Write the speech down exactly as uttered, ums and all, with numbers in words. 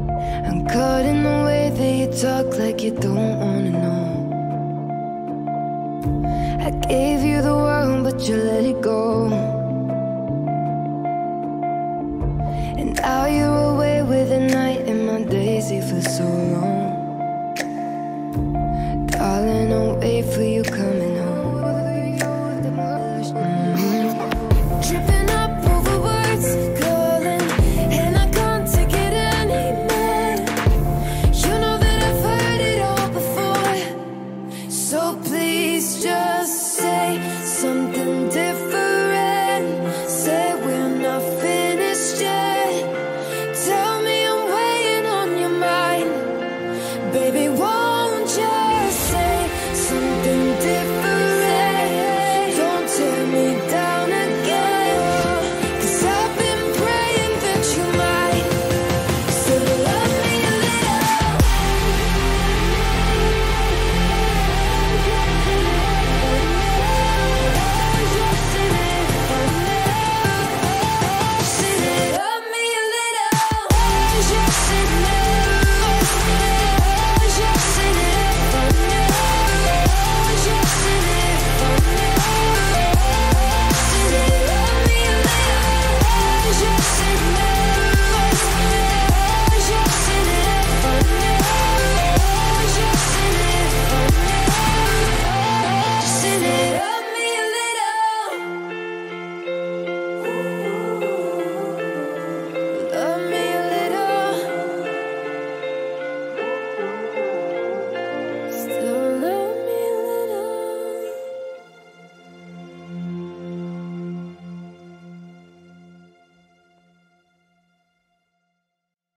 I'm caught in the way that you talk like you don't wanna know. I gave you the world, but you let it go. And now you're away with the night, and my days, they feel so long.